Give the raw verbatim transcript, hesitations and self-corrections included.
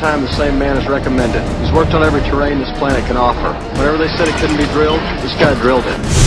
time the same man is recommended. He's worked on every terrain this planet can offer. Whenever they said it couldn't be drilled, this guy drilled it.